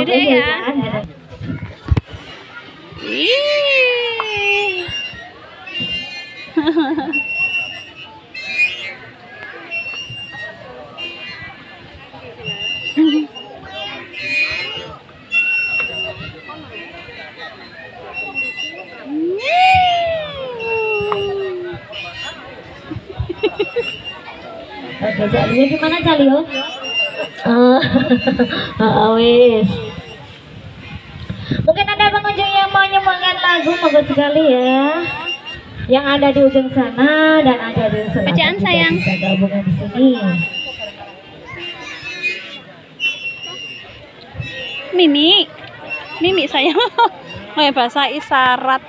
gede ya. Oke, Jalio gimana Jalio? Wis. Mungkin ada pengunjung yang mau nyumbangkan lagu, monggo sekali ya. Yang ada di ujung sana dan ada di selatan. Bacaan sayang. Bisa gabungan di sini. Mimi sayang. Oh ya, bahasa isyarat.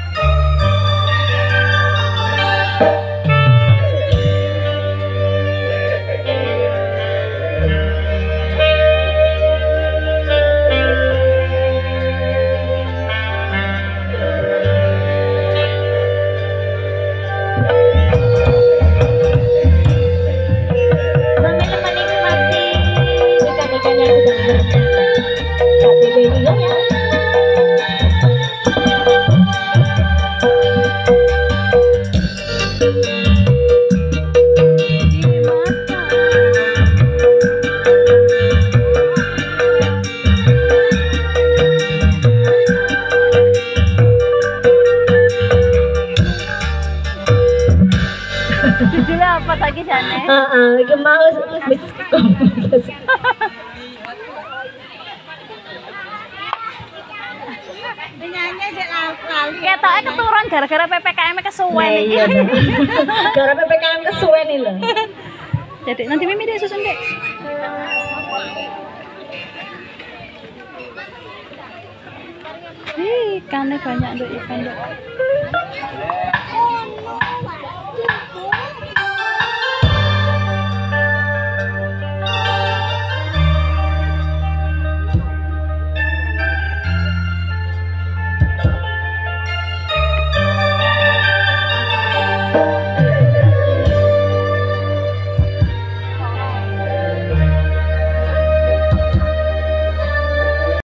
Judulnya apa lagi Jane? Iki mau wis Penyanyi aja lafal. Ketoknya keturun gara-gara PPKM kesuwen iki. Iya. Gara PPKM kesuwen iki lho. Jadi nanti Mimi deh susun deh. Ikannya banyak, Dok, ikan, Dok.